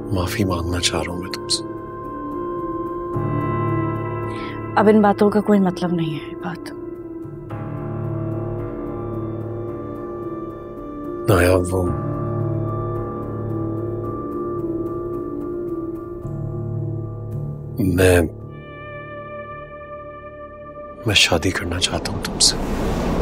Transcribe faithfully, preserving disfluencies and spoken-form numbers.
माफी मांगना चाह रहा हूं मैं तुमसे। अब इन बातों का कोई मतलब नहीं है बात। नाया वो मैं मैं शादी करना चाहता हूं तुमसे।